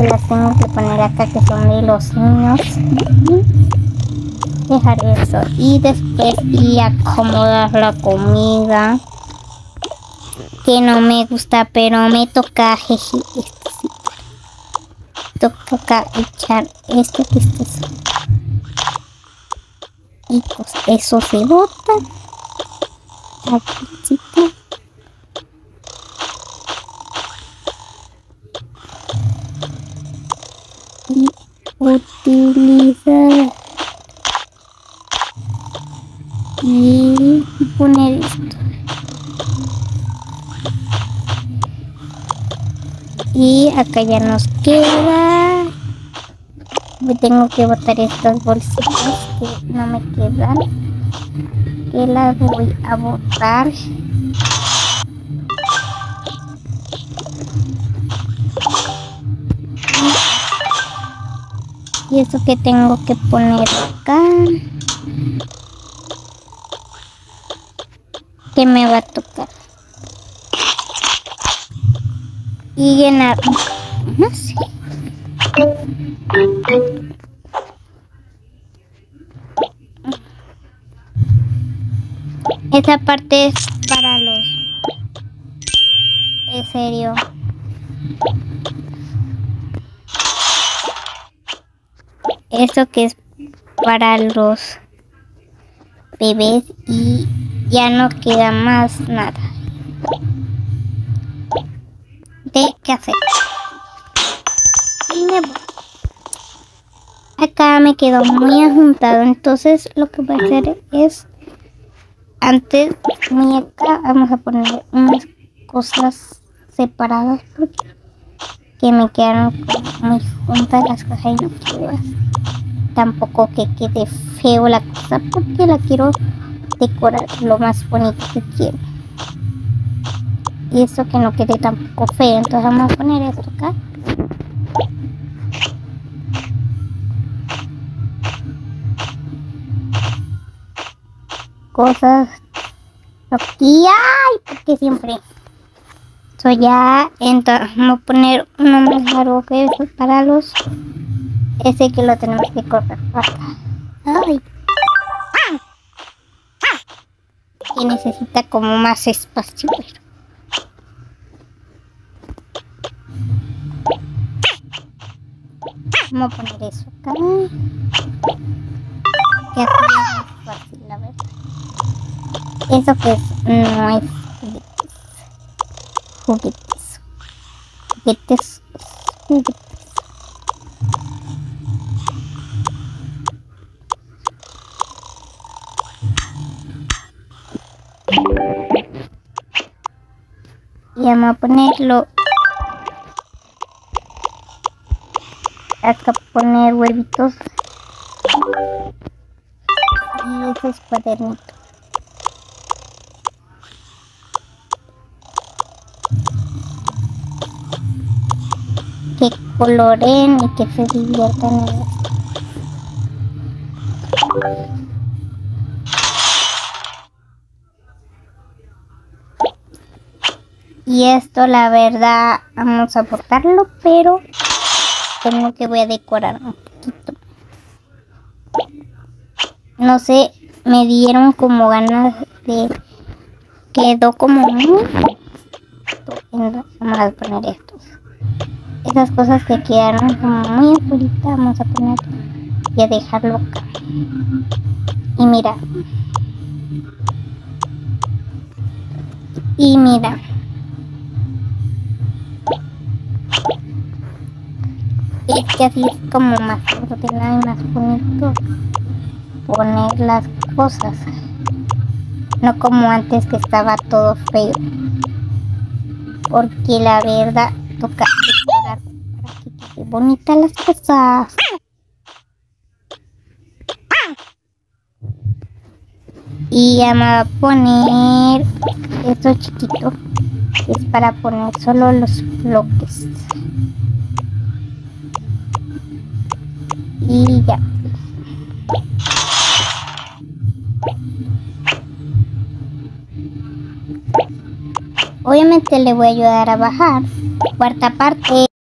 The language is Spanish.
que las tengo que poner acá, que son de los niños. Dejar eso y después y acomodar la comida, que no me gusta, pero me toca, jeje, esto sí. Toca echar esto que está así. Y pues eso se bota aquí, chica. Y utilizar y poner esto. Y acá ya nos queda. Me tengo que botar estas bolsitas que no me quedan, que las voy a botar. Y eso que tengo que poner acá, que me va a tocar, y llenar, no sé. Esa parte es para los, en serio, eso que es para los bebés y ya no queda más nada de qué hacer. Y me voy. Acá me quedó muy ajuntado, entonces lo que voy a hacer es, antes de acá vamos a poner unas cosas separadas porque que me quedaron muy juntas las cosas y no quiero tampoco que quede feo la cosa, porque la quiero decorar lo más bonito que quiero, y eso que no quede tampoco feo. Entonces vamos a poner esto acá. Cosas aquí, ay, porque siempre eso ya. Entonces vamos a poner uno más largo que eso para los, ese que lo tenemos que cortar acá. Ay, que necesita como más espacio, pero vamos a poner eso acá, que así es más fácil, la verdad. Eso que es, no es juguetes, juguetes. Y vamos a ponerlo acá, poner huevitos y esos cuadernitos. Que coloren y que se diviertan en esto. Y esto, la verdad, vamos a botarlo, pero como que voy a decorar un poquito. No sé, me dieron como ganas de, quedó como muy, vamos a poner estos, esas cosas que quedaron como muy afuera, vamos a poner y a dejarlo acá. Y mira, es que así es como más ordenado y más bonito poner las cosas, no como antes que estaba todo feo, porque la verdad toca decorar para que quede bonitas las cosas. Y ya me voy a poner esto chiquito, que es para poner solo los bloques. Y ya. Obviamente le voy a ayudar a bajar. Cuarta parte.